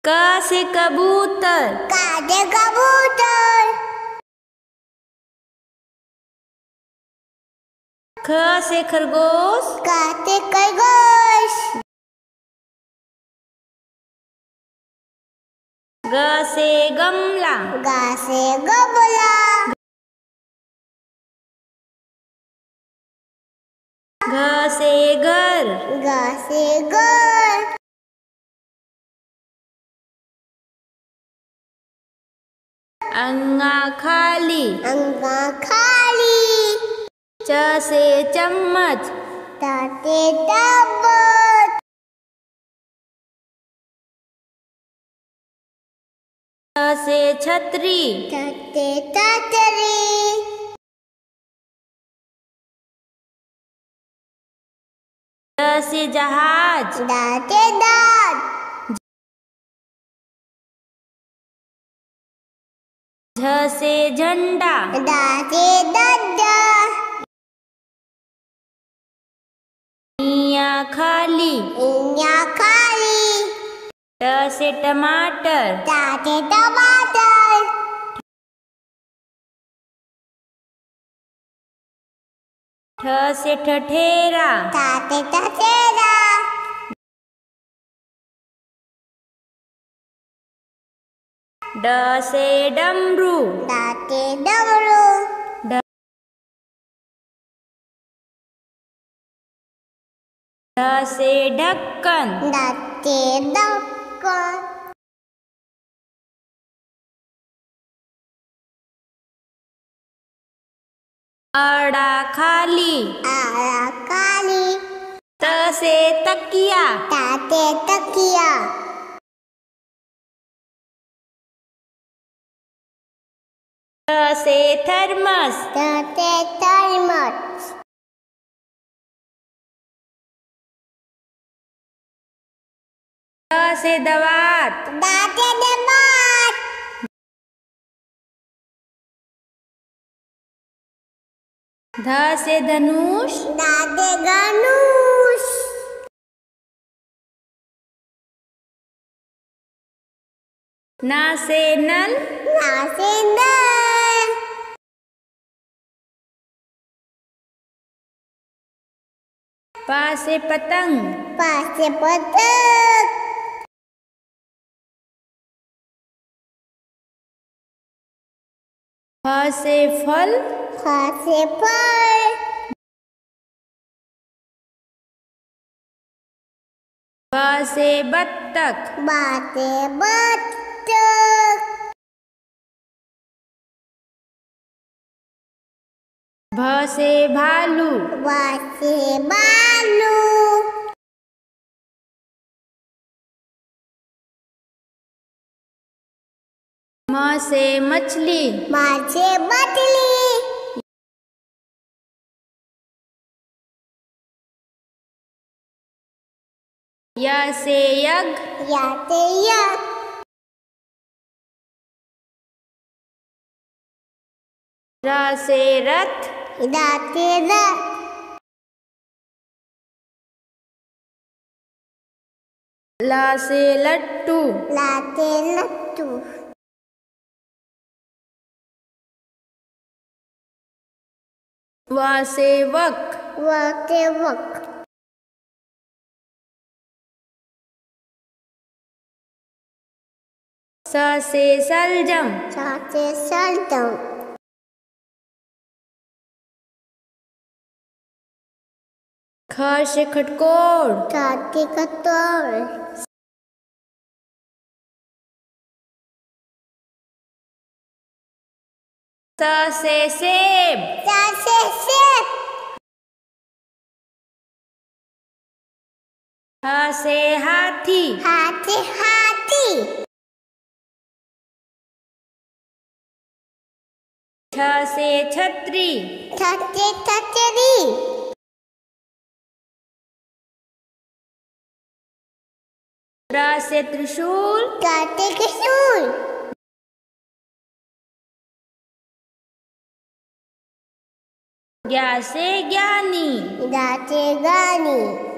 क से कबूतर, क से कबूतर। ख से खरगोश, ख से खरगोश। ग से गमला, ग से गमला। घ से घर, घ से घर। अंगा खाली, अंगा खाली। च से चम्मच, ट से चम्मच। छ से छतरी, छ से छतरी। ज से जहाज, ड से जहाज। झ से झंडा, ड से डंडा। इया खाली, इया खाली। ट से टमाटर, ट से टमाटर। ठ से ठठेरा, ठ से ठठेरा। ड से डमरू, ड से डमरू। ढ से ढक्कन, ढ से ढक्कन। अड़ा खाली, आड़ा खाली। त से तकिया, ट से तकिया। थ से थर्मस, थ से थर्मस। द से दवात, द से दवात। ध से धनुष, ध से धनुष। न से नल, न से नल। प से पतंग, प से पतंग। फ से फल, फ से फल। ब से बत्तख, ब से बत्तख। भ से भालू, भ से भालू। म से मछली, म से मछली। य से यज्ञ, य से यज्ञ। र से रथ, र से रथ। ल से लट्टू, ल से लट्टू। व से वक, व से वक। स से सलजम, स से सलजम। ख से खटकोर, ख से खटोल। स से सेब, स से सेब। ह से हाथी, ह से हाथी। छ से छतरी, छ से छतरी। र से त्रिशूल, ट से त्रिशूल। ज्ञ से ज्ञानी, ज्ञ से ज्ञानी।